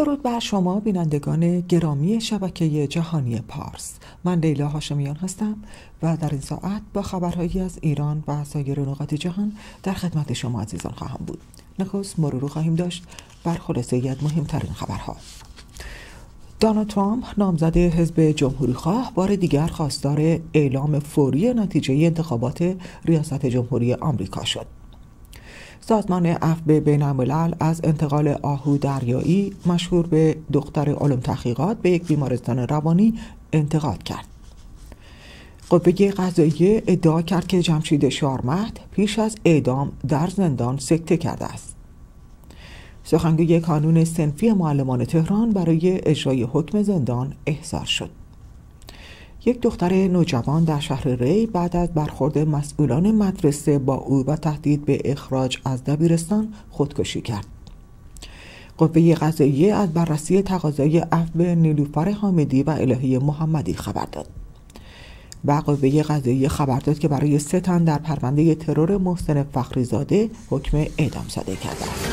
درود بر شما بینندگان گرامی شبکه جهانی پارس. من لیلا هاشمیان هستم و در این ساعت با خبرهایی از ایران و سایر نقاط جهان در خدمت شما عزیزان خواهم بود. نخست مرور خواهیم داشت بر خلاصه از مهمترین خبرها. دونالد ترامپ نامزد حزب جمهوریخواه بار دیگر خواستار اعلام فوری نتیجه انتخابات ریاست جمهوری آمریکا شد. سازمان عفو بین‌الملل از انتقال آهو دریایی مشهور به دختر علوم تحقیقات به یک بیمارستان روانی انتقاد کرد. قوه قضاییه ادعا کرد که جمشید شارمهد پیش از اعدام در زندان سکته کرده است. سخنگوی کانون صنفی معلمان تهران برای اجرای حکم زندان احضار شد. یک دختر نوجوان در شهر ری بعد از برخورد مسئولان مدرسه با او و تهدید به اخراج از دبیرستان خودکشی کرد. قوه قضاییه از بررسی تقاضای عفو نیلوفر حامدی و الهه محمدی خبر داد. و قوه قضاییه خبر داد که برای 3 تن در پرونده ترور محسن فخریزاده حکم اعدام صادر کرده است.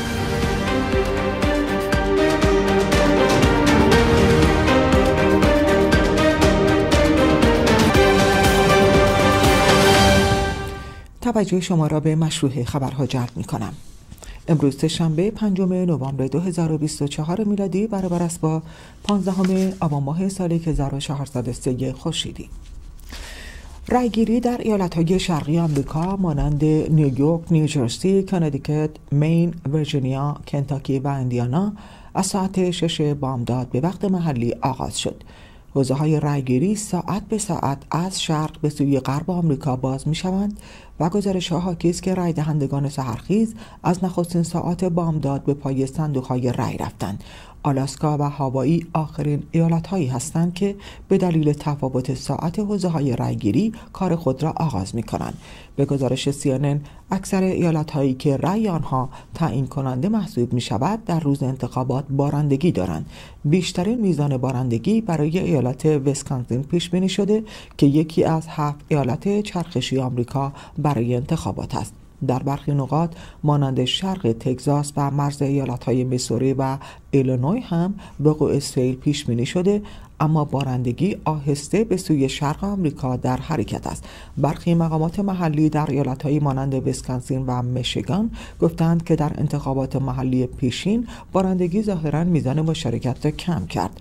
توجه شما را به مشروع خبرها جلب می کنم. امروز شنبه 5 نوامبر 2024 میلادی برابر است با 15 آبان ماه سال 1403 خورشیدی. رأیگیری در ایالت‌های شرقی آمریکا مانند نیویورک، نیوجرسی، کنتیکت، مین، ویرجینیا، کنتاکی و اندیانا از ساعت 6 بامداد به وقت محلی آغاز شد. حوزه‌های رأیگیری ساعت به ساعت از شرق به سوی غرب آمریکا باز می‌شوند و گزارش‌ها حاکی است که رای دهندگان سحرخیز از نخستین ساعات بامداد به پای صندوق‌های رای رفتند. آلاسکا و هاوایی آخرین ایالت‌هایی هستند که به دلیل تفاوت ساعت حوزه‌های رأیگیری کار خود را آغاز می‌کنند. به گزارش CNN اکثر ایالت‌هایی که رأی آنها تعیین کننده محسوب می‌شود در روز انتخابات بارندگی دارند. بیشترین میزان بارندگی برای ایالت ویسکانسین پیش بینی شده که یکی از 7 ایالت چرخشی آمریکا برای انتخابات است. در برخی نقاط مانند شرق تگزاس و مرز ایالت‌های میسوری و ایلینوی هم وقوع سیل پیش بینی شده، اما بارندگی آهسته به سوی شرق آمریکا در حرکت است. برخی مقامات محلی در ایالت‌های مانند ویسکانسین و میشیگان گفتند که در انتخابات محلی پیشین بارندگی ظاهراً میزان مشارکت را کم کرد.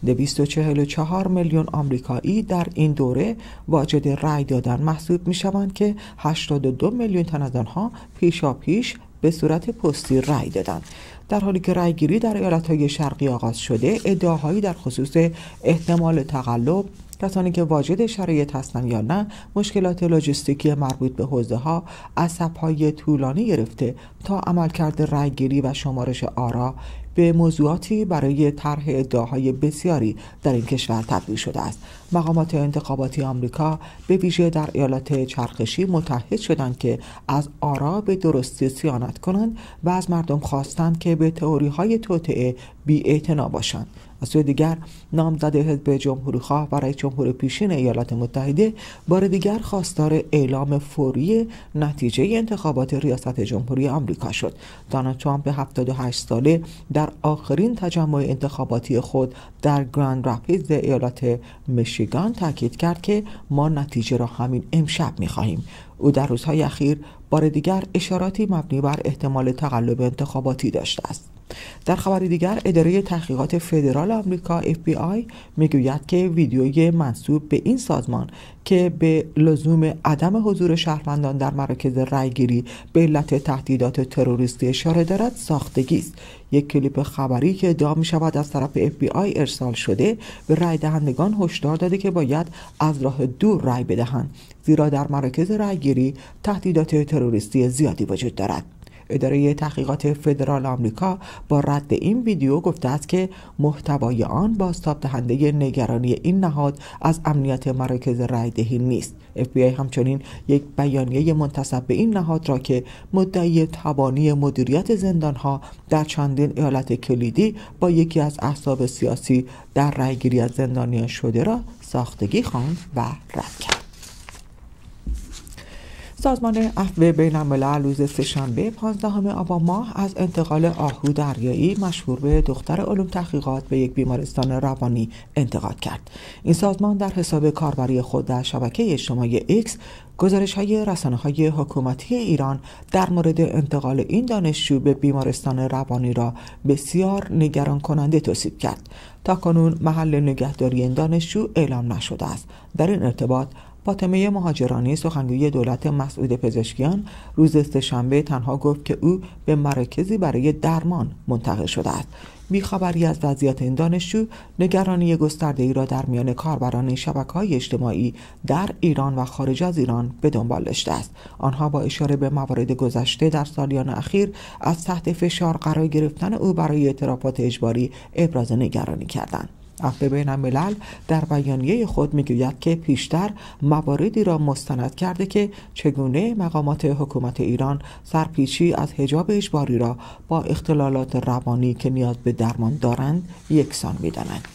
244 میلیون آمریکایی در این دوره واجد رأی دادن محسوب می‌شوند که 82 میلیون تن از آنها پیشاپیش به صورت پستی رأی دادند. در حالی که رأیگیری در ایالت‌های شرقی آغاز شده، ادعاهایی در خصوص احتمال تقلب، کسانی که واجد شرایط هستند یا نه، مشکلات لوجستیکی مربوط به حوزه‌ها، از صف‌های طولانی گرفته تا عملکرد رأیگیری و شمارش آرا به موضوعاتی برای طرح ادعاهای بسیاری در این کشور تبدیل شده است. مقامات انتخاباتی آمریکا به ویژه در ایالات چرخشی متحد شدند که از آرا به درستی صیانت کنند و از مردم خواستند که به تئوری‌های توطئه بی‌اعتنا باشند. از سوی دیگر نامزد حزب جمهوریخواه و رئیس جمهور پیشین ایالات متحده بار دیگر خواستار اعلام فوری نتیجه انتخابات ریاست جمهوری آمریکا شد. دونالد ترامپ 78 ساله در آخرین تجمع انتخاباتی خود در گراند رپیدز ایالت میشیگان تاکید کرد که ما نتیجه را همین امشب می‌خواهیم. او در روزهای اخیر بار دیگر اشاراتی مبنی بر احتمال تقلب انتخاباتی داشته است. در خبر دیگر، اداره تحقیقات فدرال آمریکا FBI میگوید که ویدیوی منسوب به این سازمان که به لزوم عدم حضور شهروندان در مراکز رأیگیری به علت تهدیدات تروریستی اشاره دارد ساختگی است. یک کلیپ خبری که ادعا می شود از طرف FBI ارسال شده به رأی دهندگان هشدار داده که باید از راه دور رأی بدهند، زیرا در مراکز رأیگیری تهدیدات تروریستی زیادی وجود دارد. اداره تحقیقات فدرال آمریکا با رد این ویدیو گفته است که محتوای آن بازتاب دهنده نگرانی این نهاد از امنیت مراکز رأی‌دهی نیست. FBI همچنین یک بیانیه منتسب به این نهاد را که مدعی تبانی مدیریت زندان‌ها در چندین ایالت کلیدی با یکی از احزاب سیاسی در رأیگیری از زندانیان شده را ساختگی خواند و رد کرد. سازمان عفو بین الملل روز سه‌شنبه 15 آبان ماه از انتقال آهو دریایی مشهور به دختر علوم تحقیقات به یک بیمارستان روانی انتقاد کرد. این سازمان در حساب کاربری خود در شبکه اجتماعی ایکس گزارش‌های رسانه‌های حکومتی ایران در مورد انتقال این دانشجو به بیمارستان روانی را بسیار نگران کننده توصیف کرد. تاکنون محل نگهداری این دانشجو اعلام نشده است. در این ارتباط فاطمه مهاجرانی سخنگوی دولت مسعود پزشکیان روز سه‌شنبه تنها گفت که او به مراکزی برای درمان منتقل شده است. بیخبری از وضعیت این دانشجو نگرانی گسترده‌ای را در میان کاربران شبکه‌های اجتماعی در ایران و خارج از ایران به دنبال داشته است. آنها با اشاره به موارد گذشته در سالیان اخیر از تحت فشار قرار گرفتن او برای اعترافات اجباری ابراز نگرانی کردند. عفو بین الملل در بیانیه خود میگوید که پیشتر مواردی را مستند کرده که چگونه مقامات حکومت ایران سرپیچی از حجاب اجباری را با اختلالات روانی که نیاز به درمان دارند یکسان می‌دانند.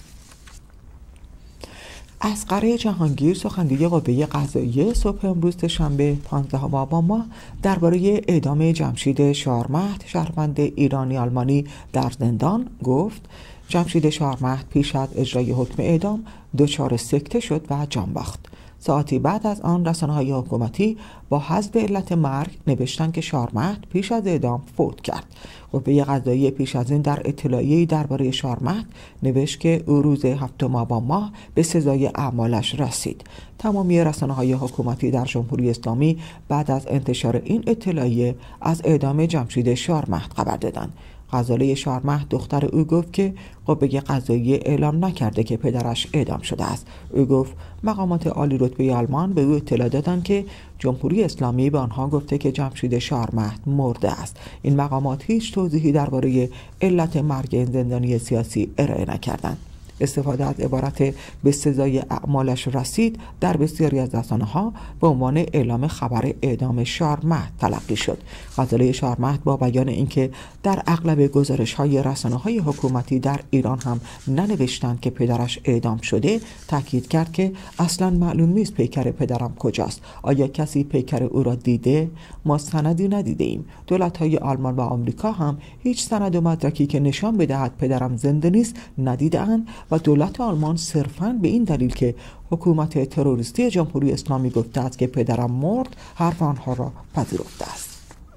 اصغر جهانگیر سخنگوی قوه قضاییه صبح امروز شنبه 15 آبان ماه درباره اعدام جمشید شارمهد شهروند ایرانی آلمانی در زندان گفت: جمشید شارمهد پیش از اجرای حکم اعدام دچار سکته شد و جان باخت. ساعتی بعد از آن رسانه‌های حکومتی با حذف علت مرگ نوشتند که شارمهد پیش از اعدام فوت کرد. قوه قضاییه پیش از این در اطلاعیه‌ای درباره شارمهد نوشت که او روز 7 آبان ماه به سزای اعمالش رسید. تمامی رسانه‌های حکومتی در جمهوری اسلامی بعد از انتشار این اطلاعیه از اعدام جمشید شارمهد خبر دادند. غزاله شارمهد دختر او گفت که قوه قضاییه اعلام نکرده که پدرش اعدام شده است. او گفت مقامات عالی رتبه آلمان به او اطلاع دادند که جمهوری اسلامی به آنها گفته که جمشید شارمهد مرده است. این مقامات هیچ توضیحی درباره علت مرگ این زندانی سیاسی ارائه نکردند. استفاده از عبارت به سزای اعمالش رسید در بسیاری از رسانه‌ها به عنوان اعلام خبر اعدام شارمهد تلقی شد. غزاله شارمهد با بیان اینکه در اغلب گزارش‌های رسانه‌های حکومتی در ایران هم ننوشتند که پدرش اعدام شده، تاکید کرد که اصلاً معلوم نیست پیکر پدرم کجاست. آیا کسی پیکر او را دیده؟ ما سندی ندیده ایم. دولت‌های آلمان و آمریکا هم هیچ سند و مدرکی که نشان بدهد پدرم زنده نیست ندیده‌اند و دولت آلمان صرفاً به این دلیل که حکومت تروریستی جمهوری اسلامی گفته است که پدرم مرد حرف آنها را پذیرفته است.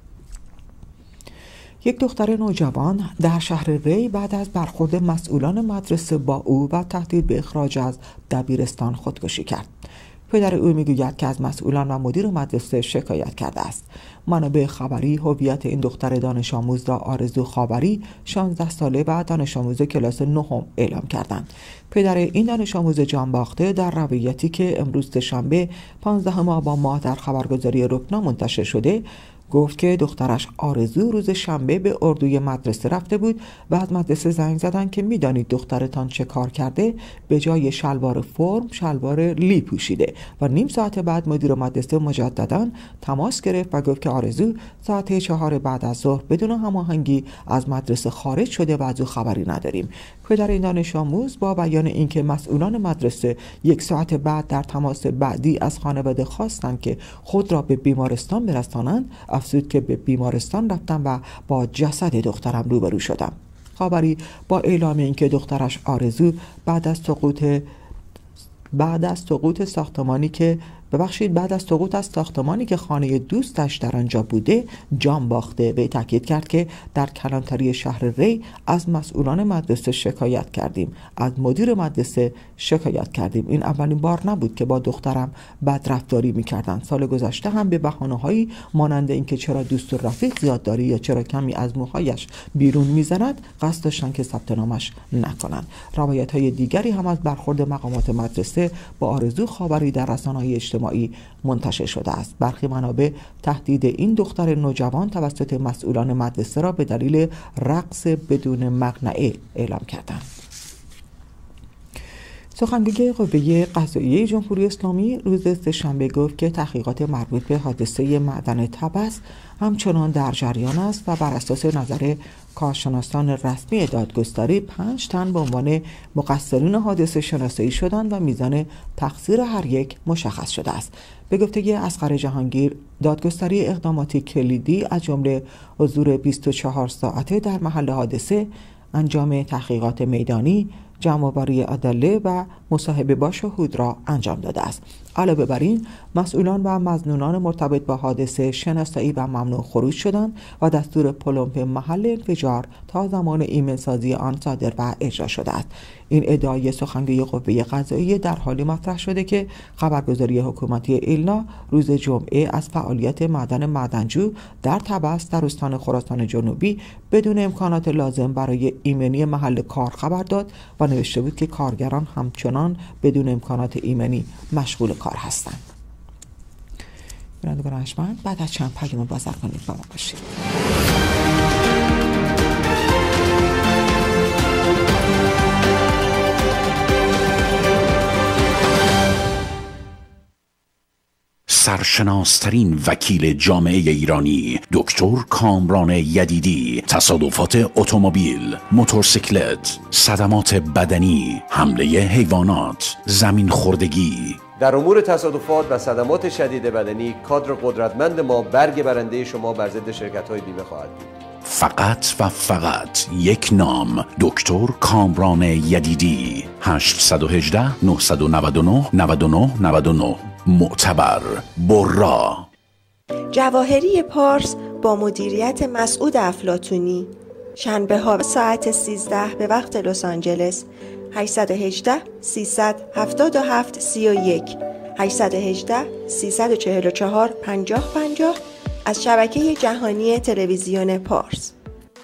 یک دختر نوجوان در شهر ری بعد از برخورد مسئولان مدرسه با او و تهدید به اخراج از دبیرستان خودکشی کرد. پدر او میگوید که از مسئولان و مدیر مدرسه شکایت کرده است. منابع خبری هویت این دختر دانش آموز را آرزو خاوری 16 ساله و دانش آموز کلاس 9 اعلام کردند. پدر این دانش آموز جان باخته در روایتی که امروز شنبه 15 آبان ماه در خبرگزاری رکنا منتشر شده گفت که دخترش آرزو روز شنبه به اردوی مدرسه رفته بود و از مدرسه زنگ زدن که میدانید دخترتان چه کار کرده، به جای شلوار فرم شلوار لی پوشیده و نیم ساعت بعد مدیر مدرسه مجددا تماس گرفت و گفت که آرزو ساعت 4 بعد از ظهر بدون هماهنگی از مدرسه خارج شده و از او خبری نداریم. پدر این دانش آموز با بیان اینکه مسئولان مدرسه یک ساعت بعد در تماس بعدی از خانواده خواستند که خود را به بیمارستان برسانند، افزود که به بیمارستان رفتم و با جسد دخترم روبرو شدم. خبری با اعلام اینکه دخترش آرزو بعد از سقوط از ساختمانی که خانه دوستش در آنجا بوده جان باخته، به تاکید کرد که در کلانتری شهر ری از مسئولان مدرسه شکایت کردیم، از مدیر مدرسه شکایت کردیم. این اولین بار نبود که با دخترم بدرفتاری می‌کردند. سال گذشته هم به بهانه‌هایی مانند اینکه چرا دوست و رفیق زیاد داری یا چرا کمی از موهایش بیرون می‌زند قصد داشتند که ثبت نامش نکنند. روایت‌های دیگری هم از برخورد مقامات مدرسه با آرزو خاوری در رسانه‌های اجتماعی منتشر شده است. برخی منابع تهدید این دختر نوجوان توسط مسئولان مدرسه را به دلیل رقص بدون مقنعه اعلام کردند. سخنگوی قوه قضاییه جمهوری اسلامی روز سه‌شنبه گفت که تحقیقات مربوط به حادثه معدن طبس همچنان در جریان است و بر اساس نظر کارشناسان رسمی دادگستری 5 تن به عنوان مقصرین حادثه شناسایی شدند و میزان تقصیر هر یک مشخص شده است. به گفته اصغر جهانگیر، دادگستری اقداماتی کلیدی از جمله حضور 24 ساعته در محل حادثه، انجام تحقیقات میدانی، جمع‌آوری ادله و مصاحبه با شهود را انجام داده است. علاوه بر این، مسئولان و مظنونان مرتبط با حادثه شناسایی و ممنوع خروج شدند و دستور پلمپ محل انفجار تا زمان ایمن‌سازی آن صادر و اجرا شده است. این ادعای سخنگوی قوه قضاییه در حالی مطرح شده که خبرگزاری حکومتی ایلنا روز جمعه از فعالیت معدنجو در طبس در استان خراسان جنوبی بدون امکانات لازم برای ایمنی محل کار خبر داد و نوشته بود که کارگران همچنان بدون امکانات ایمنی مشغول کار هستند. بینندگان ارجمند، بعد از چند پیام بازر کنید با ما باشید. سرشناسترین وکیل جامعه ایرانی دکتر کامران یدیدی، تصادفات اتومبیل، موتورسیکلت، صدمات بدنی، حمله حیوانات، زمین خوردگی. در امور تصادفات و صدمات شدید بدنی کادر قدرتمند ما برگ برنده شما بر ضد شرکت‌های بیمه خواهد بود. فقط و فقط یک نام، دکتر کامران یدیدی. 818 999 99 99. معتبر، برا. جواهری پارس با مدیریت مسعود افلاطونی، شنبه ها ساعت 13 به وقت لس آنجلس. 818 377 31 818 344 5050 از شبکه جهانی تلویزیون پارس.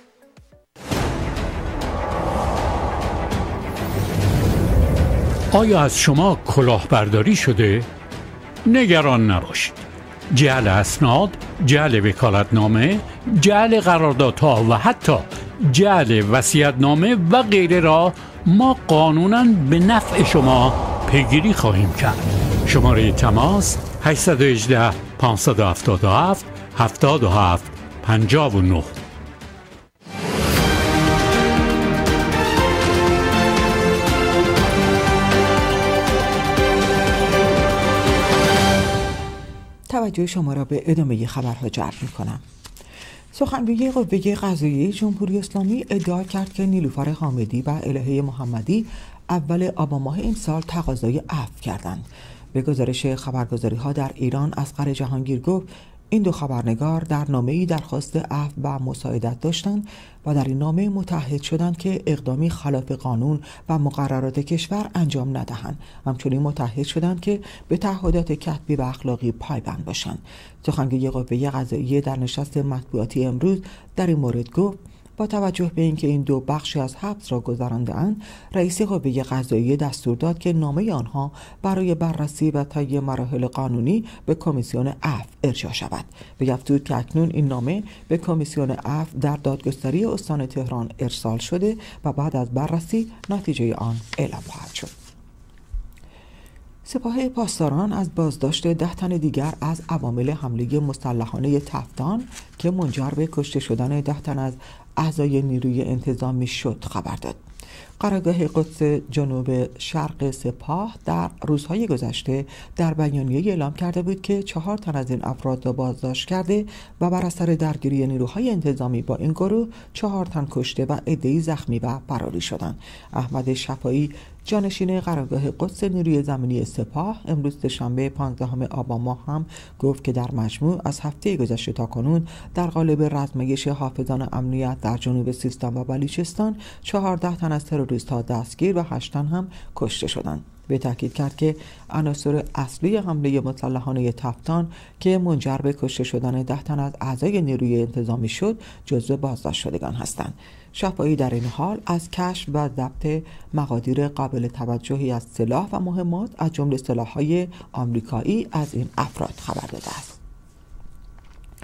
آیا از کلاه کلاهبرداری شده؟ نگران نباشید. جعل اسناد، جعل وکالتنامه، جعل قراردادها و حتی جعل وصیت‌نامه و غیره را ما قانوناً به نفع شما پیگیری خواهیم کرد. شماره تماس 818 577 77 59. توجه شما را به ادامه خبرها جلب می‌کنم. سخنگوی قوه قضاییه جمهوری اسلامی ادعا کرد که نیلوفر حامدی و الهه محمدی اول آبان ماه این سال تقاضای عفو کردند. به گزارش خبرگزاری‌ها در ایران، اصغر جهانگیر گفت این دو خبرنگار در نامه‌ای درخواست عفو و مساعدت داشتند و در این نامه متعهد شدند که اقدامی خلاف قانون و مقررات کشور انجام ندهند. همچنین متعهد شدند که به تعهدات کتبی و اخلاقی پایبند باشند. سخنگوی قوه قضاییه در نشست مطبوعاتی امروز در این مورد گفت با توجه به اینکه این دو بخشی از حبس را گذرانده‌اند، رئیس قوه قضاییه دستور داد که نامه آنها برای بررسی و طی مراحل قانونی به کمیسیون عفو ارجاع شود. وی افزود که اکنون این نامه به کمیسیون عفو در دادگستری استان تهران ارسال شده و بعد از بررسی نتیجه آن اعلام خواهد شد. سپاه پاسداران از بازداشت 10 تن دیگر از عوامل حمله مسلحانه تفتان که منجر به کشته شدن 10 تن از اعضای نیروی انتظامی شد خبر داد. قرارگاه قدس جنوب شرق سپاه در روزهای گذشته در بیانیه اعلام کرده بود که 4 تن از این افراد را بازداشت کرده و بر اثر درگیری نیروهای انتظامی با این گروه 4 تن کشته و عده‌ای زخمی و فراری شدند. احمد شفاعی، جانشین قرارگاه قدس نیروی زمینی سپاه، امروز سه‌شنبه 15 آبان ماه هم گفت که در مجموع از هفته گذشته تا کنون در قالب رزمایش حافظان امنیت در جنوب سیستان و بلوچستان 14 تن از تروریست‌ها دستگیر و 8 تن هم کشته شدند. به تاکید کرد که عناصر اصلی حمله مسلحانه تفتان که منجر به کشته شدن 10 تن از اعضای نیروی انتظامی شد جزو بازداشت شدگان هستند. شفاعی در این حال از کشف و ضبط مقادیر قابل توجهی از سلاح و مهمات از جمله سلاح‌های آمریکایی از این افراد خبر داده است.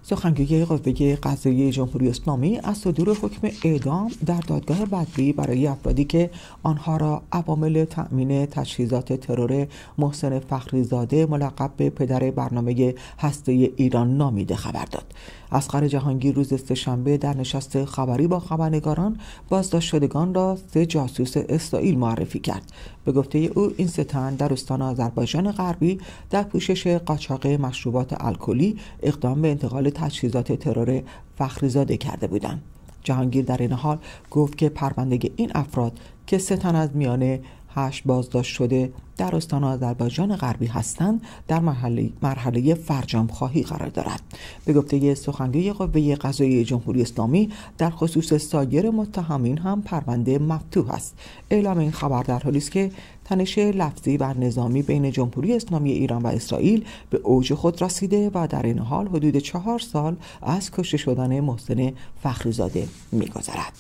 سخنگوی قوه قضاییه جمهوری اسلامی از صدور حکم اعدام در دادگاه بدوی برای افرادی که آنها را عوامل تأمین تجهیزات ترور محسن فخریزاده ملقب به پدر برنامه هسته ایران نامیده خبر داد. اصغر جهانگیر روز سه‌شنبه در نشست خبری با خبرنگاران بازداشت شدگان را 3 جاسوس اسرائیل معرفی کرد. به گفته او این 3 تن در استان آذربایجان غربی در پوشش قاچاق مشروبات الکلی اقدام به انتقال تجهیزات ترور فخریزاده کرده بودند. جهانگیر در این حال گفت که پرونده این افراد که 3 تن از میان 8 بازداشت شده در استان آذربایجان غربی هستند در مرحله فرجام خواهی قرار دارد. به گفته سخنگوی قوه قضاییه جمهوری اسلامی در خصوص سایر متهمین هم پرونده مفتوح است. اعلام این خبر در حالی است که تنش لفظی و نظامی بین جمهوری اسلامی ایران و اسرائیل به اوج خود رسیده و در این حال حدود 4 سال از کشته شدن محسن فخریزاده می‌گذرد.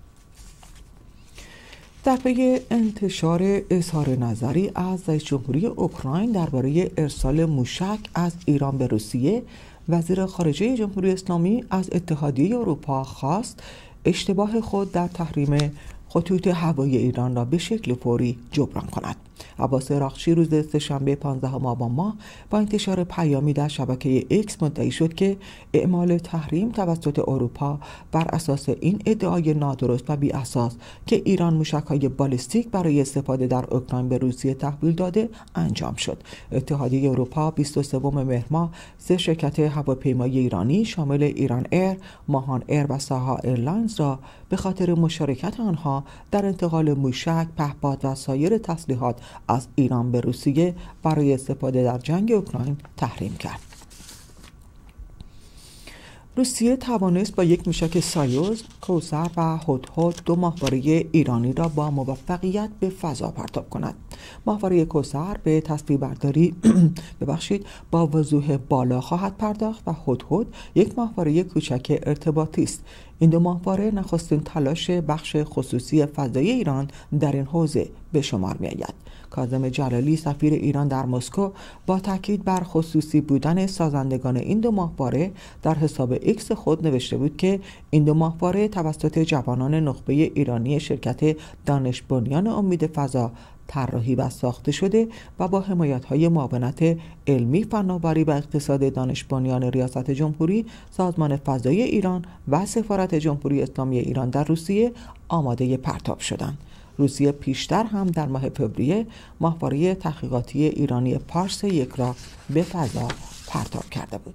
در پی انتشار اظهار نظری از رئیس جمهوری اوکراین درباره ارسال موشک از ایران به روسیه، وزیر خارجه جمهوری اسلامی از اتحادیه اروپا خواست اشتباه خود در تحریم خطوط هوایی ایران را به شکل فوری جبران کند. عباس عراقچی روز سه‌شنبه 15 آبان ماه با انتشار پیامی در شبکه ایکس مدعی شد که اعمال تحریم توسط اروپا بر اساس این ادعای نادرست و بی اساس که ایران موشک‌های بالستیک برای استفاده در اوکراین به روسیه تحویل داده انجام شد. اتحادیه اروپا 23 مهر ماه 3 شرکت هواپیمایی ایرانی شامل ایران ایر، ماهان ایر و ساها ایرلاینز را به خاطر مشارکت آنها در انتقال موشک، پهپاد و سایر تسلیحات از ایران به روسیه برای استفاده در جنگ اوکراین تحریم کرد. روسیه توانست با یک موشک سایوز، کوثر و هدهد 2 ماهواره ایرانی را با موفقیت به فضا پرتاب کند. ماهواره کوثر به تصویربرداری با وضوح بالا خواهد پرداخت و هدهد یک ماهواره کوچک ارتباطی است. این 2 ماهواره نخستین تلاش بخش خصوصی فضایی ایران در این حوزه به شمار می‌آید. کاظم جلالی سفیر ایران در مسکو با تاکید بر خصوصی بودن سازندگان این 2 ماهواره در حساب ایکس خود نوشته بود که این 2 ماهواره توسط جوانان نخبه ایرانی شرکت دانش بنیان امید فضا طراحی و ساخته شده و با حمایت‌های معاونت علمی، فناوری و اقتصاد دانش بنیان ریاست جمهوری، سازمان فضایی ایران و سفارت جمهوری اسلامی ایران در روسیه آماده پرتاب شدند. روسیه پیشتر هم در ماه فوریه ماهواره تحقیقاتی ایرانی پارس 1 را به فضا پرتاب کرده بود.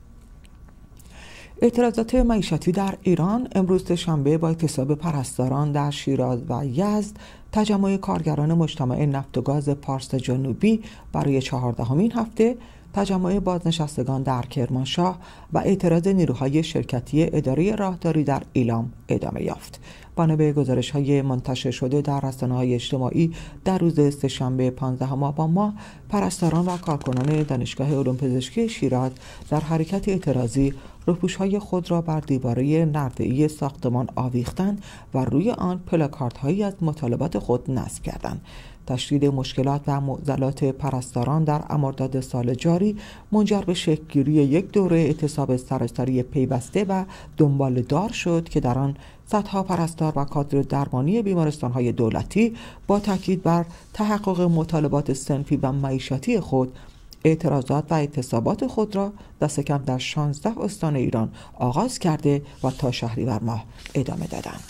اعتراضات معیشتی در ایران امروز شنبه با اعتصاب پرستاران در شیراز و یزد، تجمع کارگران مجتمع نفت و گاز پارس جنوبی برای 14مین هفته، تجمع بازنشستگان در کرمانشاه و اعتراض نیروهای شرکتی اداره راهداری در ایلام ادامه یافت. بنا به گزارش‌های منتشر شده در رسانه‌های اجتماعی در روز سه‌شنبه 15 آبان ماه، پرستاران و کارکنان دانشگاه علوم پزشکی شیراز در حرکت اعتراضی روپوش‌های خود را بر دیواره نرده‌ای ساختمان آویختند و روی آن پلاکاردهایی از مطالبات خود نصب کردند. تشدید مشکلات و معضلات پرستاران در مرداد سال جاری منجر به شکل‌گیری یک دوره اعتصاب سراسری پیوسته و دنباله‌دار شد که در آن صدها پرستار و کادر درمانی بیمارستان‌های دولتی با تاکید بر تحقق مطالبات صنفی و معیشتی خود اعتراضات و اعتصابات خود را دست کم در 16 استان ایران آغاز کرده و تا شهریور ماه ادامه دادند.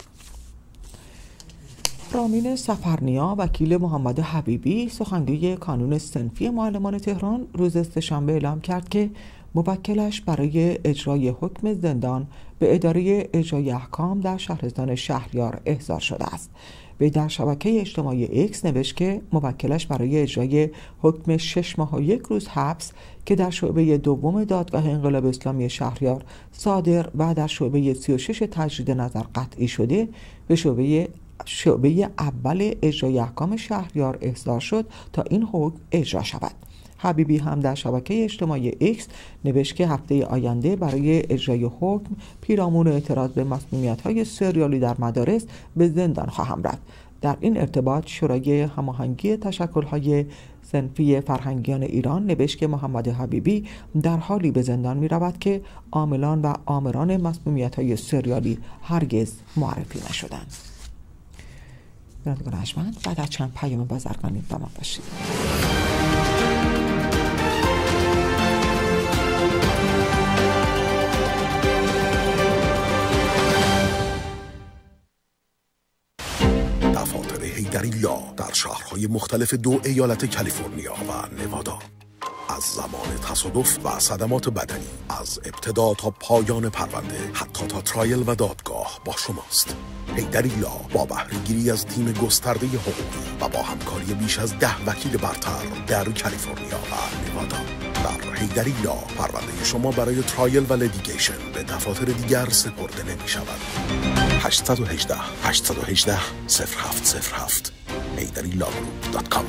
رامین سفرنیا وکیل محمد حبیبی سخنگوی کانون صنفی معلمان تهران روز سه‌شنبه اعلام کرد که موکلش برای اجرای حکم زندان به اداره اجرای احکام در شهرستان شهریار احضار شده است. وی در شبکه اجتماعی ایکس نوشت که موکلش برای اجرای حکم 6 ماه و 1 روز حبس که در شعبه دوم دادگاه انقلاب اسلامی شهریار صادر و در شعبه 36 تجدید نظر قطعی شده به شعبه اول اجرای احکام شهریار احضار شد تا این حکم اجرا شود. حبیبی هم در شبکه اجتماعی ایکس نوشت که هفته آینده برای اجرای حکم پیرامون اعتراض به مسمومیت‌های سریالی در مدارس به زندان خواهم رفت. در این ارتباط شورای هماهنگی تشکل‌های صنفی فرهنگیان ایران نوشت که محمد حبیبی در حالی به زندان می رود که عاملان و آمران مسمومیت‌های سریالی هرگز معرفی نشدند. بعد از چند پیام بازرگانی با ما باشید. دفاتر حیدری لا در شهرهای مختلف 2 ایالت کالیفرنیا و نوادا از زمان تصادف و صدمات بدنی، از ابتدا تا پایان پرونده، حتی تا ترایل و دادگاه با شماست. حیدری لا با بهره‌گیری از تیم گسترده حقوقی و با همکاری بیش از 10 وکیل برتر در کالیفرنیا و نوادا. در حیدری لا پرونده شما برای ترایل و لیتیگیشن به دفاتر دیگر سپرده نمی شود. 818 818 0707 HaydaryLawGroup.com.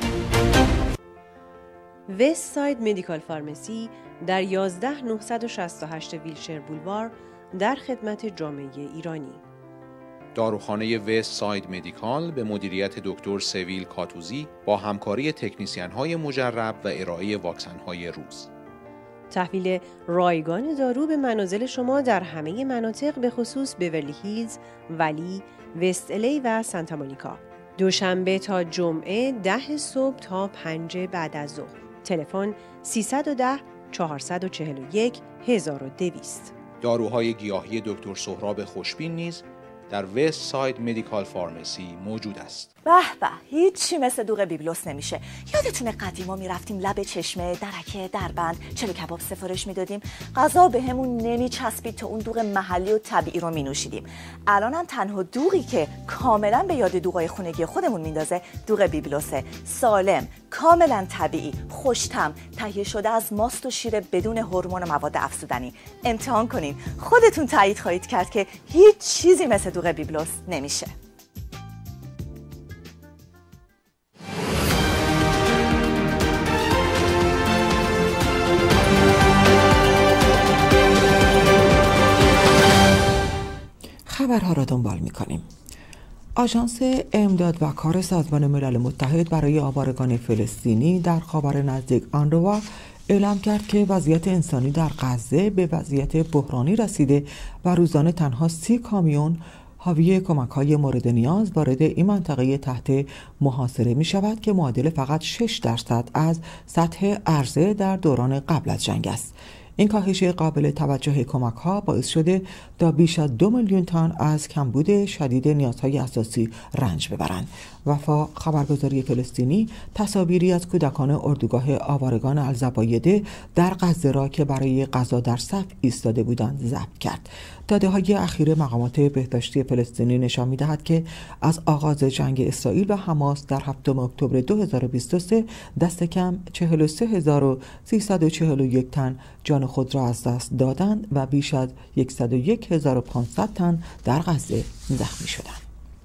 وست ساید مدیکال فارمسی در 11968 ویلشر بولوار در خدمت جامعه ایرانی. داروخانه وست ساید مدیکال به مدیریت دکتر سویل کاتوزی با همکاری تکنیسیان‌های مجرب و ارائه واکسن‌های روز. تحویل رایگان دارو به منازل شما در همه مناطق به خصوص بیورلی هیلز، ولی، وست الی و سانتا مونیکا. دوشنبه تا جمعه 10 صبح تا 5 بعد از ظهر. تلفن 310 441 1200. داروهای گیاهی دکتر سهراب خوشبین نیز در وست ساید مدیکال فارمسی موجود است. به به، هیچی مثل دوغ بیبلوس نمیشه. یادتونه قدیما میرفتیم لب چشمه، درکه، دربند، چلو کباب سفارش میدادیم، غذا بهمون نمیچسبید تا اون دوغ محلی و طبیعی رو مینوشیدیم. الانم تنها دوغی که کاملا به یاد دوغای خونگی خودمون میندازه دوغ بیبلوسه. سالم، کاملا طبیعی، خوش‌طعم، تهیه شده از ماست و شیر بدون هورمون و مواد افزودنی. امتحان کنین، خودتون تایید خواهید کرد که هیچ چیزی مثل دوغ بیبلوس نمیشه. خبرها را دنبال می‌کنیم. آژانس امداد و کار سازمان ملل متحد برای آوارگان فلسطینی در خاور نزدیک آنروا اعلام کرد که وضعیت انسانی در غزه به وضعیت بحرانی رسیده و روزانه تنها 30 کامیون حاوی کمک‌های مورد نیاز وارد این منطقه تحت محاصره می‌شود که معادل فقط 6% از سطح عرضه در دوران قبل از جنگ است. این کاهش قابل توجه کمک‌ها باعث شده تا بیش از 2 میلیون تن از کمبود شدید نیازهای اساسی رنج ببرند. وفا خبرگزاری فلسطینی تصاویری از کودکان اردوگاه آوارگان الزبایده در غزه را که برای غذا در صف ایستاده بودند ضبط کرد. داده‌های اخیر مقامات بهداشتی فلسطینی نشان می‌دهد که از آغاز جنگ اسرائیل و حماس در 7 اکتبر 2023 دست کم 43341 تن جان خود را از دست دادند و بیش از 101500 تن در غزه زخمی شدند.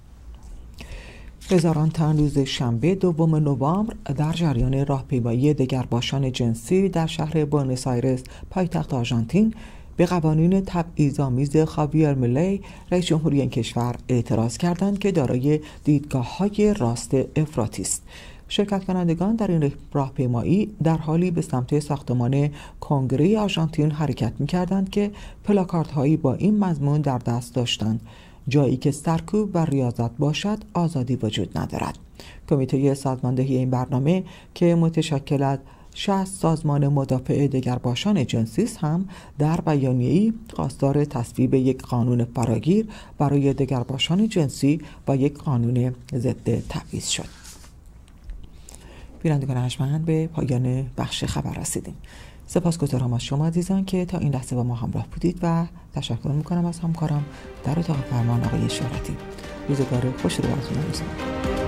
هزاران تن روز شنبه 2 نوامبر در جریان راهپیمایی دگرباشان جنسی در شهر بوئنوس آیرس پایتخت آرژانتین به قوانین تبعیض‌آمیز خاویر میلی رئیس جمهوری این کشور اعتراض کردند که دارای دیدگاه‌های راست افراطی است. شرکت کنندگان در این راهپیمایی در حالی به سمت ساختمان کنگره آرژانتین حرکت می‌کردند که پلاکاردهایی با این مضمون در دست داشتند: جایی که سرکوب و ریاضت باشد آزادی وجود ندارد. کمیته سازماندهی این برنامه که متشکل از 60 سازمان مدافع دگرباشان جنسی هم در بیانیه‌ای خواستار تصویب یک قانون فراگیر برای دگرباشان جنسی با یک قانون ضد تبعیض شد. بینندگان ارجمند، به پایان بخش خبر رسیدیم. سپاسگزارم از شما عزیزان که تا این لحظه با ما همراه بودید و تشکر میکنم از همکارم در اتاق فرمان آقای شهرتی. روزگار خوش رو براتون آرزو می‌کنم.